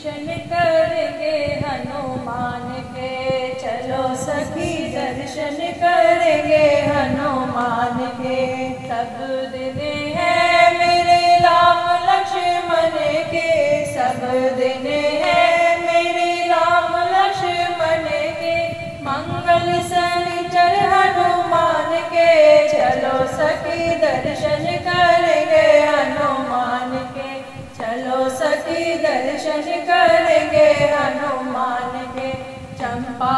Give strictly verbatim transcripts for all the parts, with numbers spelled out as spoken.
दर्शन करेंगे हनुमान के। चलो सखी दर्शन करेंगे हनुमान के। सब दिन है मेरे राम लक्ष्मण के, सब दिन है मेरे राम लक्ष्मण के। मंगल शनिचर हनुमान के। चलो सखी दर्शन करेंगे हनुमान के। चलो सखी दर्शन करेंगे हनुमान के। चंपा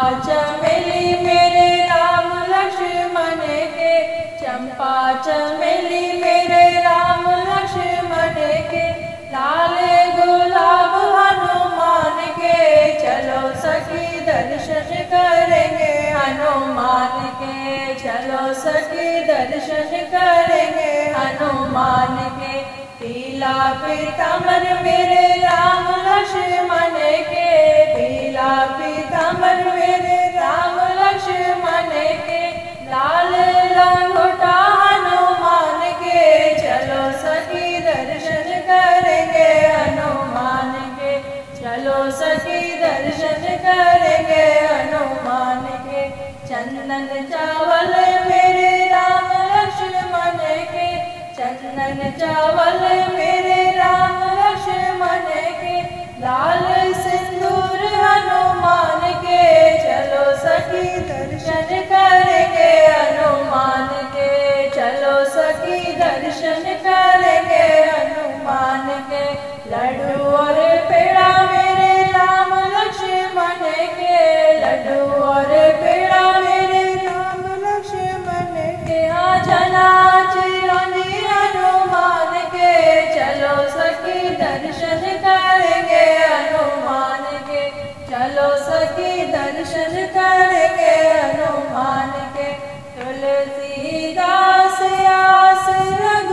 चमेली मेरे राम लक्ष्मण के, चंपा चमेली मेरे राम लक्ष्मण के। लाल गुलाब हनुमान के। चलो सखी दर्शन करेंगे हनुमान के। चलो सखी दर्शन करेंगे हनुमान के। पीला पीताम्बर मेरे राम लक्ष्मण के, पीला पीताम्बर मेरे राम लक्ष्मण के। लाल लंगोटा हनुमान के। चलो सखी दर्शन करेंगे हनुमान के। चलो सखी दर्शन करेंगे हनुमान के। चंदन चावल मेरे राम लक्ष्मण के, चंदन चावल मेरे राम लक्ष्मण के। लाल सिंदूर हनुमान के। चलो सखी दर्शन करेंगे हनुमान के। चलो सखी दर्शन करेंगे हनुमान के। लड्डू और पेड़ा मेरे राम लक्ष्मण के, लड्डू और पेड़ा मेरे राम लक्ष्मण के। जना चिरंजी हनुमान के। चलो सखी दर्शन करेंगे हनुमान के। चलो सखी दर्शन करेंगे हनुमान के। तुलसीदास आस